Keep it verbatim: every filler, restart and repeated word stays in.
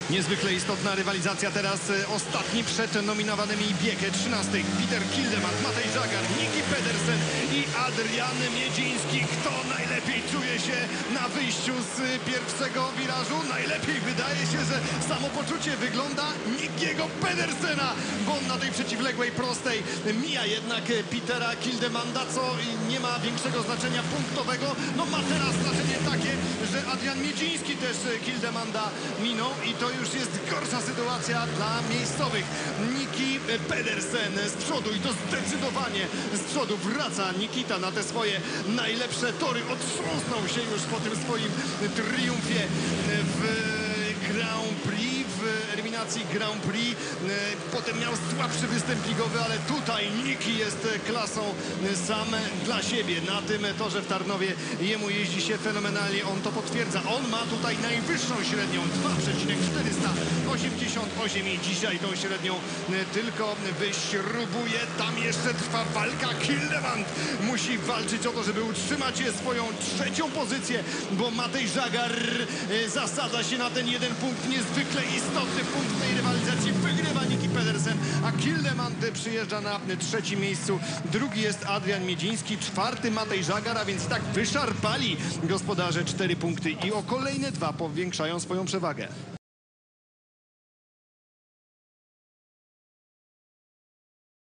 Niezwykle istotna rywalizacja teraz. e, Ostatni przed nominowanymi biegę trzynasty. Peter Kildeman, Matej Żagar, Niki Pedersen i Adrian Miedziński. Kto najlepiej czuje się na wyjściu z pierwszego wirażu? Najlepiej wydaje się, że samopoczucie wygląda Nikiego Pedersena, bo on na tej przeciwległej prostej mija jednak Petera Kildemanda, co nie ma większego znaczenia punktowego. No ma teraz znaczenie takie, że Adrian Miedziński też Kildemanda minął i to już jest gorsza sytuacja dla miejscowych. Niki Pedersen z przodu i to zdecydowanie z przodu wraca Nikita na te swoje najlepsze tory. Otrząsnął się już po tym swoim triumfie w Grand Prix, w eliminacji Grand Prix. Potem miał słabszy występ ligowy, ale tutaj Niki jest klasą sam dla siebie. Na tym torze w Tarnowie jemu jeździ się fenomenalnie, on to potwierdza. On ma tutaj najwyższą średnią dwa przecinek czterysta osiemdziesiąt osiem i dzisiaj tą średnią tylko wyśrubuje. Tam jeszcze trwa walka. Kildemand musi walczyć o to, żeby utrzymać swoją trzecią pozycję, bo Matej Żagar zasadza się na ten jeden punkt, niezwykle istotny punkt w tej rywalizacji. Wygrywa Niki Pedersen, a Kildemand przyjeżdża na trzecim miejscu. Drugi jest Adrian Miedziński, czwarty Matej Żagar, a więc tak wyszarpali gospodarze cztery punkty i o kolejne dwa powiększają swoją przewagę.